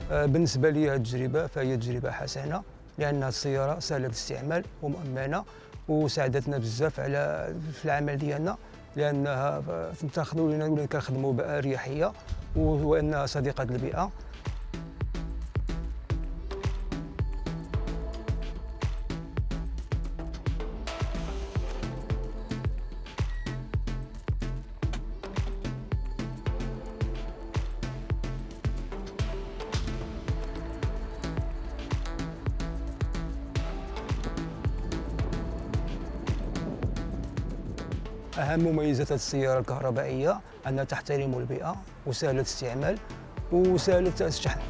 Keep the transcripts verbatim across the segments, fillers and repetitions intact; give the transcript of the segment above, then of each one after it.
بالنسبه لي هذه التجربه فهي تجربه حسنه، لان السياره سهله الاستعمال ومؤمنه وساعدتنا بزاف على في العمل ديالنا، لانها تاخذوا لنا كنخدموا باريحيه وانها صديقه للبيئه. أهم مميزات السيارة الكهربائية أنها تحترم البيئة وسهلة الاستعمال وسهلة الشحن.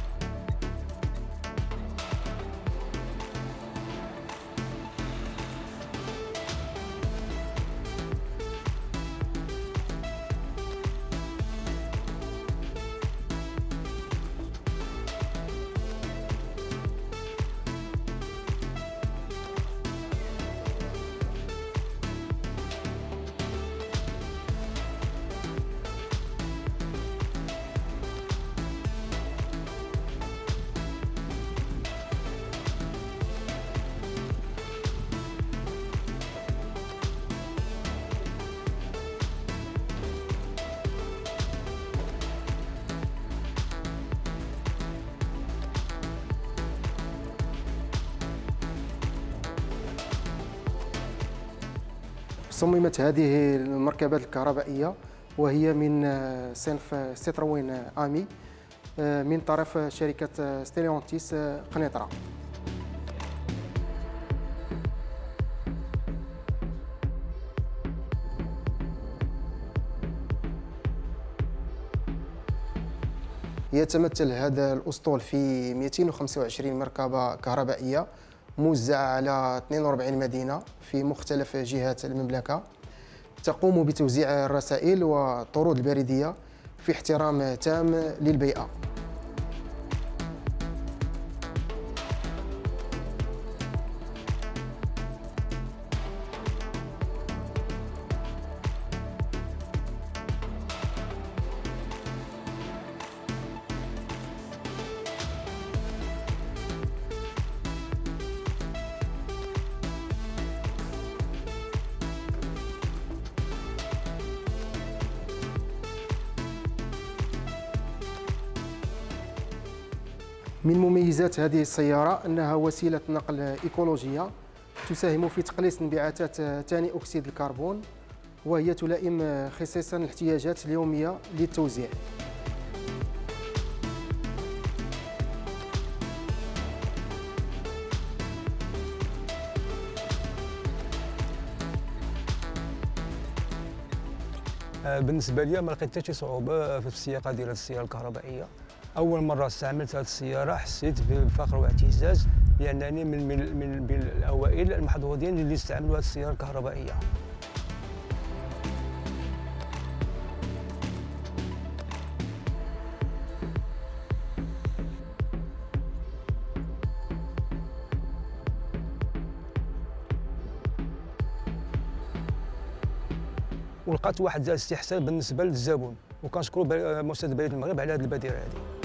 صممت هذه المركبات الكهربائية وهي من صنف سيتروين آمي من طرف شركة ستيليونتيس قنيطرة. يتمثل هذا الأسطول في مئتين وخمسة وعشرين مركبة كهربائية موزعة على اثنين وأربعين مدينة في مختلف جهات المملكة، تقوم بتوزيع الرسائل والطرود البريدية في احترام تام للبيئة. من مميزات هذه السيارة أنها وسيلة نقل إيكولوجية تساهم في تقليص انبعاثات ثاني أكسيد الكربون، وهي تلائم خصيصا الاحتياجات اليومية للتوزيع. بالنسبه لي ما لقيت حتى شي صعوبه في السياقه ديال السياره الكهربائيه. اول مره استعملت هذه السياره حسيت بفخر واعتزاز، لانني من من من الاوائل المحظوظين اللي استعملوا هذه السياره الكهربائيه. ولقات واحد الاستحسان بالنسبه للزبون، وكنشكروا مؤسسه بريد المغرب على هذه البادره هذه.